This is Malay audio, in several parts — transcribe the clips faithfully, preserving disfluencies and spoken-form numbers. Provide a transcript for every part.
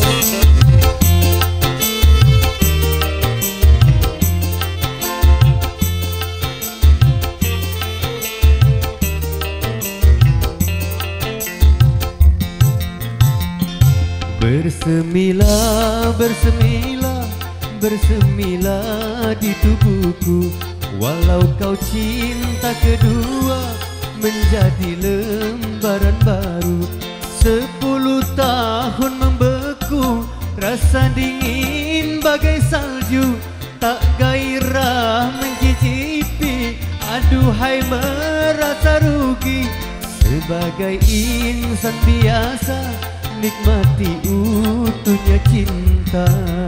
Bersemilah, bersemilah, bersemilah di tubuhku. Walau kau cinta kedua menjadi lembaran baru. Sepuluh tahun membeku, rasa dingin bagai salju. Tak gairah mencicipi, aduhai merasa rugi. Sebagai insan biasa, nikmati utuhnya cinta.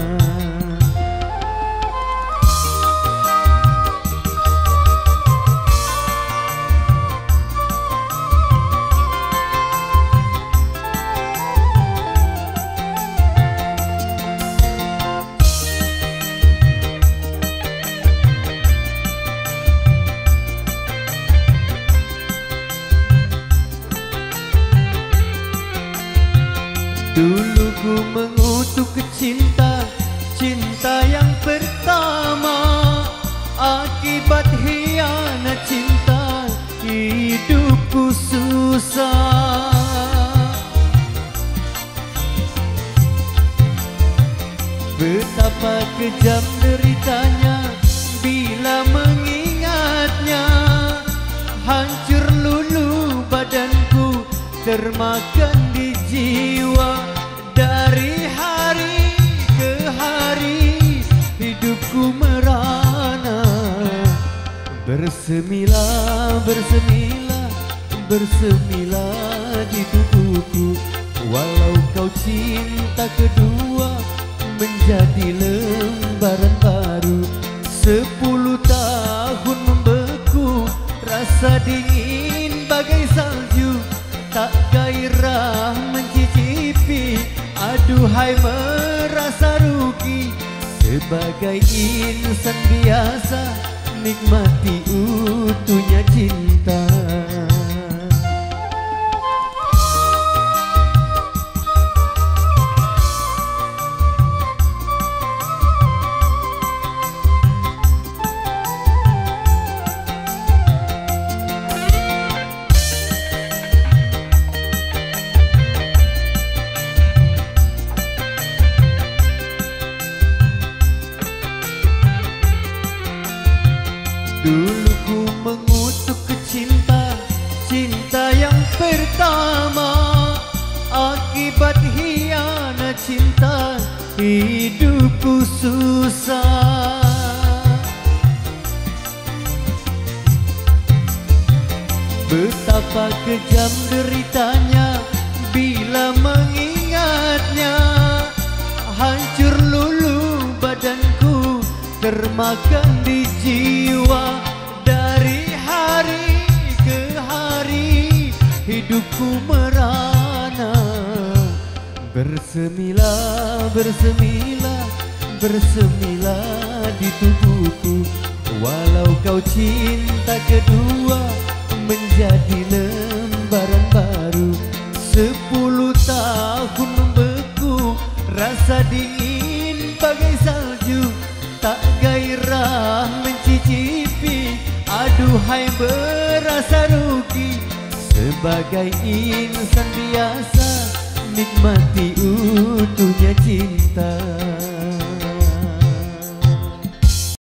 Dulu ku mengutuk cinta, cinta yang pertama. Akibat hianat cinta, hidupku susah. Betapa kejam deritanya bila mengingatnya. Hancur lulu badanku, termakan di jiwa. Dari hari ke hari hidupku merana. Bersemilah, bersemilah, bersemilah di tubuhku. Walau kau cinta kedua menjadi lembaran baru. Sepuluh tahun membeku, rasa dingin bagai salju. Tak gairah mencicipi, aduhai merasa rugi. Sebagai insan biasa, nikmati utuhnya cinta. Dulu ku mengutuk cinta, cinta yang pertama. Akibat hianat cinta, hidupku susah. Betapa kejam deritanya bila mengingatnya. Hancur lulu badanku, termakan di jiwa. Dari hari ke hari hidupku merana. Bersemilah, bersemilah, bersemilah di tubuhku. Walau kau cinta kedua menjadi lembaran baru. Sepuluh tahun membeku, rasa dingin bagai salju. Tak gairah mencicipi, aduhai berasa rugi. Sebagai insan biasa, nikmati utuh